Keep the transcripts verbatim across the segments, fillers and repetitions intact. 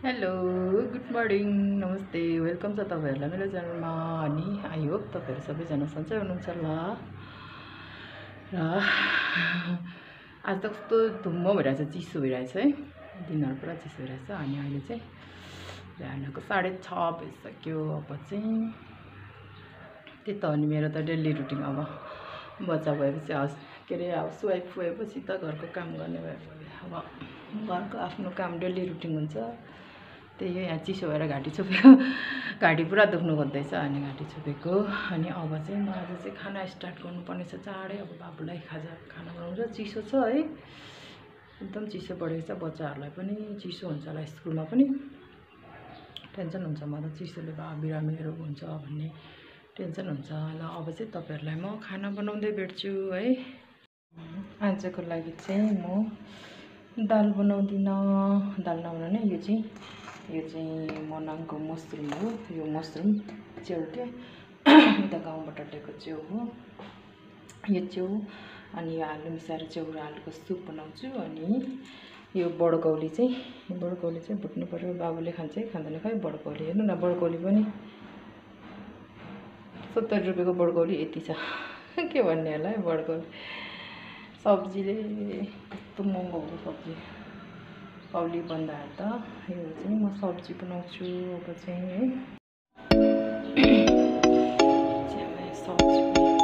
Hello good morning नमस्ते welcome छ तपाईहरुलाई मेरो च्यानलमा अनि आई होप तपाईहरु सबैजना सन्चै हुनुहुन्छ होला र आज त कस्तो धुम्म भइरहेछ चिसो भइरहेछ है दिनहरु पुरा चिसो भइरहेछ अनि अहिले चाहिँ बिहानको साढे छ बजिसक्यो अब चाहिँ त्यही त अनि मेरो त डेली रुटिन अब बच्चा भएपछि हाउस के अरे हाउस वाइफ भएपछि त घरको काम गर्ने भए अब घरको आफ्नो काम डेली रुटिन हुन्छ त्यही हो यहाँ चिसो भएर घाँटी छोपेको घाँटी पुरा दुख्नु खोज्दैछ अनि घाँटी छोपेको अनि अब चाहिँ म आज चाहिँ खाना स्टार्ट गर्नुपर्ने छ चाँडै अब बाबुलाई खाजा खाना बनाउँछ चिसो छ है एकदम चिसो बढेको छ बच्चाहरूलाई पनि चिसो हुन्छ होला स्कुलमा पनि टेन्सन हुन्छ म त चिसोले बा बिरामीहरू हुन्छ भन्ने टेन्सन हुन्छ ल अब चाहिँ तपाईहरुलाई म खाना बनाउँदै भेट्छु है आजको लागि चाहिँ म दाल बनाउँदिन दाल नबनाउने यो चाहिँ यो चाहिँ मनाङको मसरुम हो यो मसरुम च्याउ के उता गाउँबाट ल्याएको च्याउ हो यो च्याउ अनि यो आलु मिसाएर च्याउ र आलुको सुप बनाउँछु अनि यो बडकौली चाहिँ बडकौली चाहिँ भुट्नु पर्यो बाबुले खान्छ है खाँदैन खै बडकौली हेर्नु न बडकौली पनि सत्तरी रुपियाँको बडकौली यति छ के भन्ने होला है बडकौली सब्जीले यस्तो महँगो हो सब्जी कौली बन्दाहरू त यो चाहिँ म सब्जी बनाउँछु अब चाहिँ है सब्जी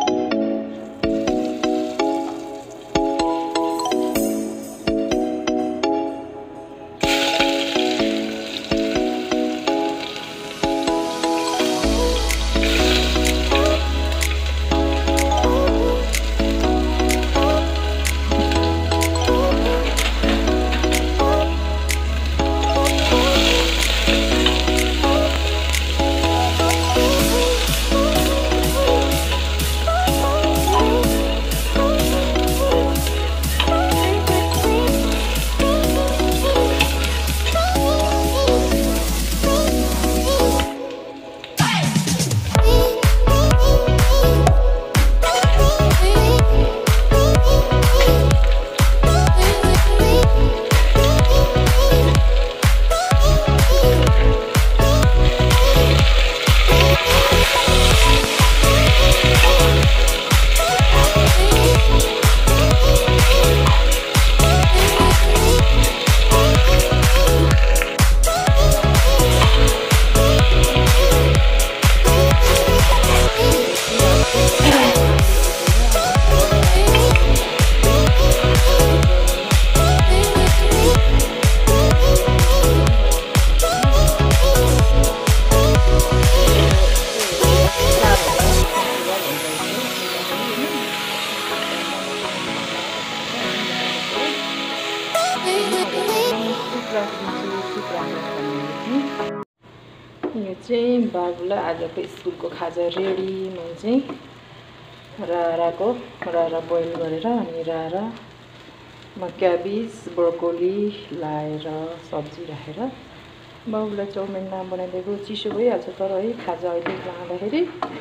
यो चाहिँ बाबुलाई आजको स्कुलको खाजा रेडी म चाहिँ राराको रारा बोइल गरेर अनि रारामा क्याबिज ब्रोकोली लाएर सब्जी राखेर बाबुलाई चाउमिन नाम बनाइदिएको चिसो भइहाल्छ तर है खाजा अहिले लाँदाखेरि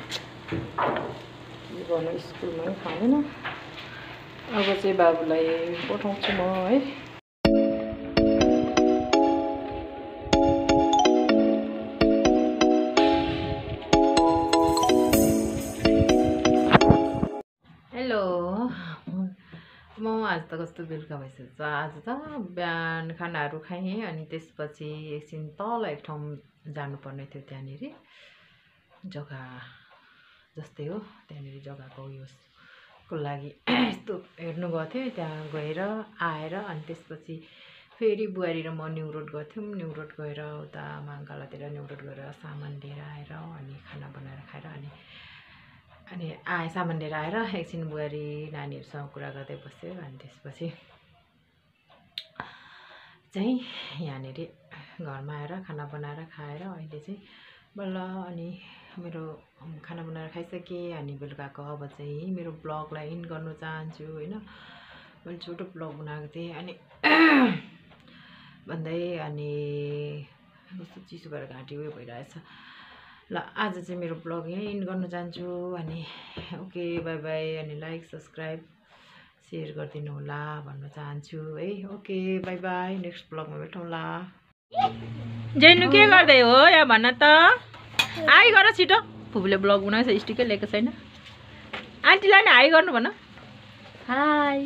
के गर्नु स्कुलमा पनि खाँदैन अब चाहिँ बाबुलाई पठाउँछु म है हेलो म आज त कस्तो बेलुका भइसक्छ आज त बिहान खानाहरू खाएँ अनि त्यसपछि एकछिन तल एक ठाउँ जानुपर्ने थियो त्यहाँनिर जग्गा जस्तै हो त्यहाँनिर जग्गाको उयोको लागि यस्तो हेर्नु गएको थिएँ त्यहाँ गएर आएर अनि त्यसपछि फेरि बुहारी र म न्यु रोड गएको थियौँ न्यु रोड गएर उता महाकालातिर न्यु रोड गएर सामान लिएर आएर अनि खाना बनाएर खाएर अनि अनि आए सामान लिएर आएर एकछिन बुहारी नानीहरूसँग कुरा गर्दै बस्यो अनि त्यसपछि चाहिँ यहाँनिर घरमा आएर खाना बनाएर खाएर अहिले चाहिँ बल्ल अनि मेरो खाना बनाएर खाइसकेँ अनि बेलुकाको अब चाहिँ मेरो ब्लगलाई इन गर्न चाहन्छु होइन मैले छोटो ब्लग बनाएको थिएँ अनि भन्दै अनि कस्तो चिसो भएर घाँटी उयो भइरहेछ ल आज चाहिँ मेरो ब्लग यहीँ इन गर्न चाहन्छु अनि ओके बाई बाई अनि लाइक सब्सक्राइब शेयर गरिदिनु होला भन्न चाहन्छु है। ओके बाई बाई, नेक्स्ट ब्लगमा भेटौँला। जेनु के गर्दै हो यहाँ भन्न त हाई गर छिटो फुपूले ब्लग बनाउँछ स्टिकै लिएको छैन आन्टीलाई नि हाई गर्नु भन हाई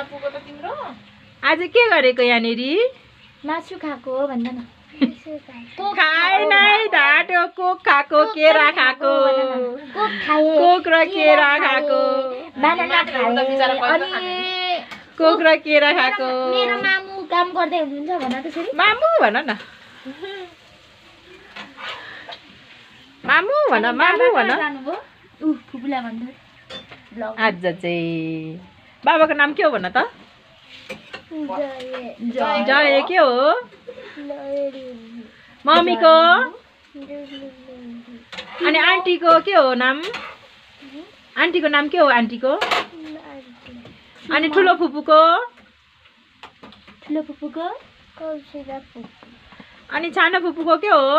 आज के गरेको यहाँनिर मासु खाएको भन्दा न खाए नै ढाँटो कोक खाएको केरा खाएको कोक खाए कोक र केरा खाएको बनाना खाए अनि कोक र केरा खाएको मेरो मामु काम गर्दै हुनुहुन्छ भन त्यसरी मामु भन न मामु भन मामु भन जानुभयो उ फुपूलाई भन्दै ब्लग आज चाहिँ बाबाको नाम के हो भन त जय जय के हो मम्मीको अनि आन्टीको के हो नाम आन्टीको नाम के हो आन्टीको अनि ठुलो फुपूको ठुलो फुपूको कौशिका फुपू अनि सानो फुपूको के हो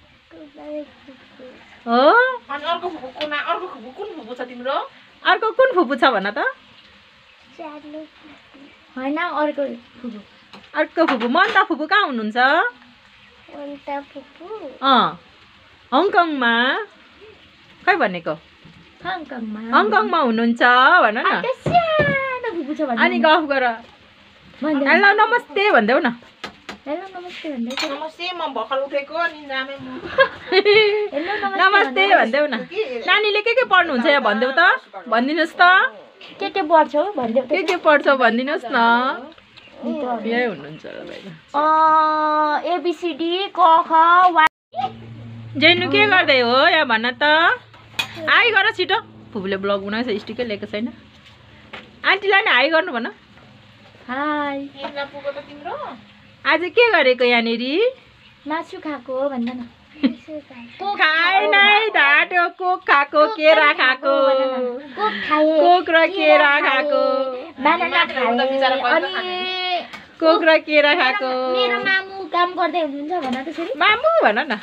हो अनि अर्को फुपूको ना अर्को फुपू कुन फुपू छ तिम्रो अर्को कुन फुपू छ भन त सानो हैन अर्को फुपू अर्को फुपू मन्ता फुपू कहाँ हुनुहुन्छ मन्ता फुपू अँ हङकङमा खै भनेको हङकङमा हङकङमा हुनुहुन्छ भन न अनि सानो फुपू छ भन्नु अनि गफ गर हेलो नमस्ते भन्देऊ न हेलो नमस्ते भन्दै छ नमस्ते म भर्खर उठेको निन्द्रामै म हेलो नमस्ते भन्देऊ न नानीले के के पढ्नुहुन्छ यहाँ भन्देऊ त भनिदिनुहोस् त के के पढ्छौ भन्दै के के पढ्छौ भनिदिनुहोस् न यही हुनुहुन्छ र भाइ अ एबीसीडी क ख वा जेनु के गर्दै हो यहाँ भन्न त हाई गर छिटो फुपूले ब्लग बनाउँछ स्टिकै लिएको छैन आन्टीलाई नि हाई गर्नु भन हाई निन्द्रा पुगो त तिम्रो आज के गरेको यहाँनिर मासु खाएको भन्दा न खाए नै ढाँटो कोक खाएको केरा खाएको कोक खाए कोक र केरा खाएको बनाना खाए अनि कोक र केरा खाएको मेरो मामु काम गर्दै हुनुहुन्छ भन त्यसरी मामु भन न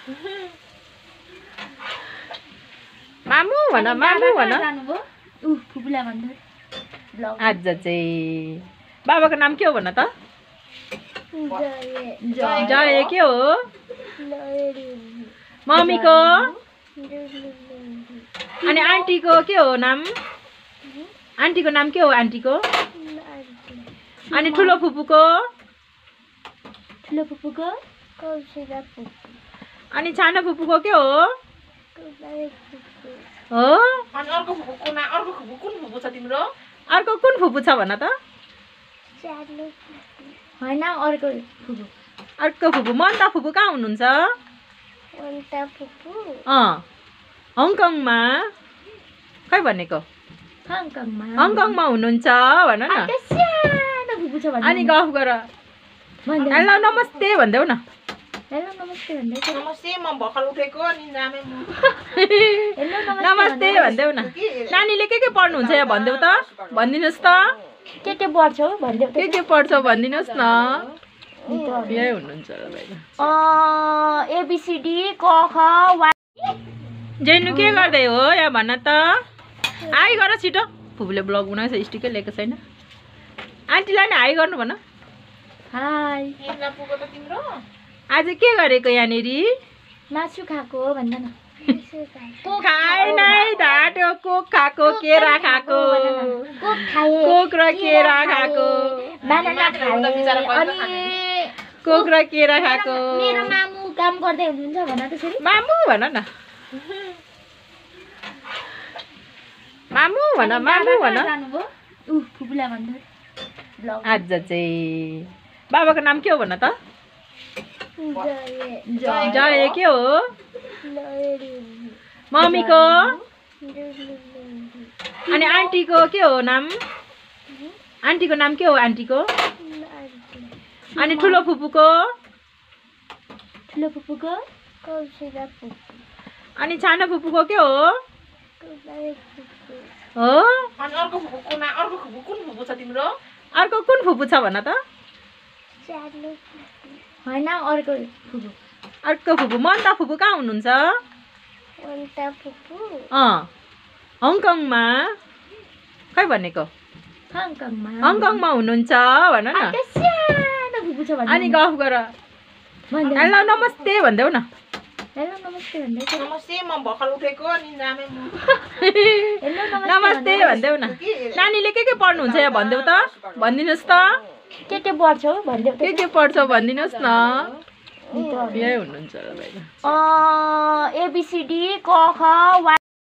मामु भन मामु भन जानुभयो उ फुपूलाई भन्दै ब्लग आज चाहिँ बाबाको नाम के हो भन त जय जय के हो मम्मीको अनि आन्टीको के हो नाम आन्टीको नाम के हो आन्टीको अनि ठुलो फुपूको ठुलो फुपूको कौशिका फुपू अनि सानो फुपूको के हो हो अनि अर्को फुपूको ना अर्को फुपू कुन फुपू छ तिम्रो अर्को कुन फुपू छ भन त सानो हैन अर्को फुपू अर्को फुपू मन्ता फुपू कहाँ हुनुहुन्छ मन्ता फुपू अँ हङकङमा खै भनेको हङकङमा हङकङमा हुनुहुन्छ भन न अनि सानो फुपू छ भन्नु अनि गफ गर हेलो नमस्ते भन्देऊ न हेलो नमस्ते भन्दै छ नमस्ते म भर्खर उठेको निन्द्रामै म हेलो नमस्ते भन्देऊ न नानीले के के पढ्नुहुन्छ यहाँ भन्देऊ त भनिदिनुहोस् त के के पढ्छौ भन्दै के के पढ्छौ भनिदिनुहोस् न यही हुनुहुन्छ र भाइ अ एबीसीडी क ख वा जेनु के गर्दै हो यहाँ भन्न त हाई गर छिटो फुपूले ब्लग बनाउँछ स्टिकै लिएको छैन आन्टीलाई नि हाई गर्नु भन हाई निन्द्रा पुगो त तिम्रो आज के गरेको यहाँनिर मासु खाएको भन्दा न खाए नै ढाँटो कोक खाएको केरा खाएको कोक खाए कोक र केरा खाएको बनाना खाए अनि कोक र केरा खाएको मेरो मामु काम गर्दै हुनुहुन्छ भन त्यसरी मामु भन न मामु भन मामु भन जानुभयो उ फुपूलाई भन्दै ब्लग आज चाहिँ बाबाको नाम के हो भन त जय जय के हो मम्मीको अनि आन्टीको के हो नाम आन्टीको नाम के हो आन्टीको अनि ठुलो फुपूको ठुलो फुपूको कौशिका फुपू अनि सानो फुपूको के हो हो अनि अर्को फुपूको ना अर्को फुपू कुन फुपू छ तिम्रो अर्को कुन फुपू छ भन त सानो हैन अर्को फुपू अर्को फुपू मन्ता फुपू कहाँ हुनुहुन्छ मन्ता फुपू अँ हङकङमा खै भनेको हङकङमा हङकङमा हुनुहुन्छ भन न अनि सानो फुपू छ भन्नु अनि गफ गर भन्दै हेलो नमस्ते भन्देऊ न हेलो नमस्ते भन्दै थियो। नमस्ते म भर्खर उठेको निन्द्रामै म हेलो नमस्ते भन्देऊ न नानीले के के पढ्नुहुन्छ यहाँ भन्देऊ त भनिदिनुहोस् त के के पढ्छौ भन्दै के के पढ्छौ भनिदिनुहोस् न यही हुनुहुन्छ होला अ एबिसिडी क ख